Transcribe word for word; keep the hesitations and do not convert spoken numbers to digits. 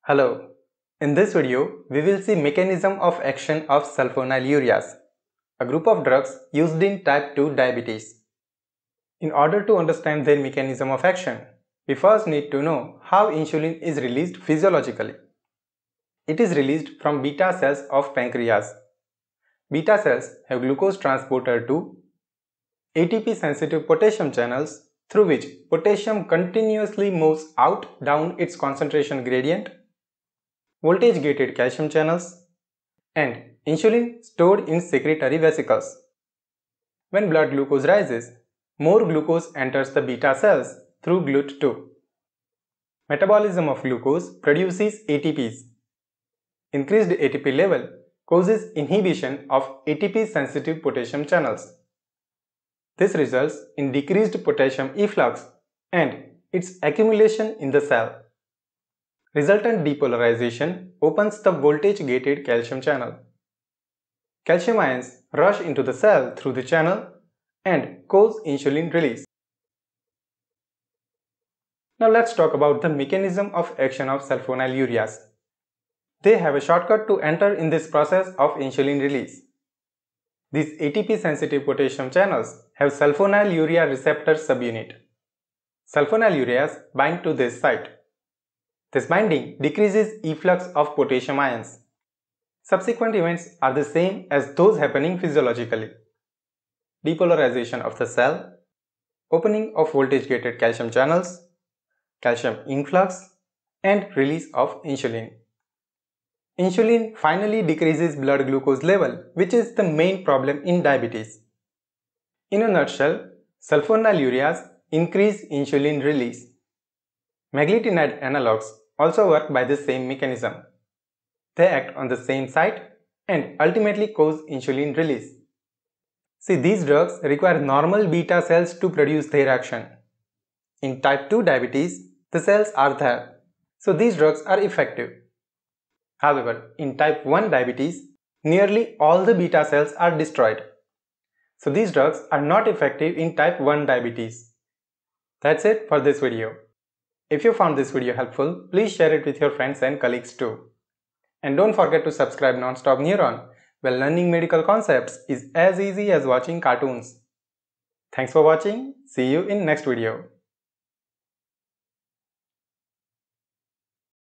Hello. In this video, we will see mechanism of action of sulfonylureas, a group of drugs used in type two diabetes. In order to understand their mechanism of action, we first need to know how insulin is released physiologically. It is released from beta cells of pancreas. Beta cells have glucose transporter to A T P-sensitive potassium channels through which potassium continuously moves out down its concentration gradient, voltage-gated calcium channels, and insulin stored in secretory vesicles. When blood glucose rises, more glucose enters the beta cells through G L U T two. Metabolism of glucose produces A T Ps. Increased A T P level causes inhibition of A T P-sensitive potassium channels. This results in decreased potassium efflux and its accumulation in the cell. Resultant depolarization opens the voltage-gated calcium channel. Calcium ions rush into the cell through the channel and cause insulin release. Now let's talk about the mechanism of action of sulfonylureas. They have a shortcut to enter in this process of insulin release. These A T P-sensitive potassium channels have sulfonylurea receptor subunit. Sulfonylureas bind to this site. This binding decreases efflux of potassium ions. Subsequent events are the same as those happening physiologically. Depolarization of the cell, opening of voltage-gated calcium channels, calcium influx, and release of insulin. Insulin finally decreases blood glucose level, which is the main problem in diabetes. In a nutshell, sulfonylureas increase insulin release. Meglitinide analogues also work by the same mechanism. They act on the same site and ultimately cause insulin release. See, these drugs require normal beta cells to produce their action. In type two diabetes, the cells are there, so these drugs are effective. However, in type one diabetes, nearly all the beta cells are destroyed. So these drugs are not effective in type one diabetes. That's it for this video. If you found this video helpful, please share it with your friends and colleagues too. And don't forget to subscribe Non-Stop Neuron, where learning medical concepts is as easy as watching cartoons. Thanks for watching. See you in next video.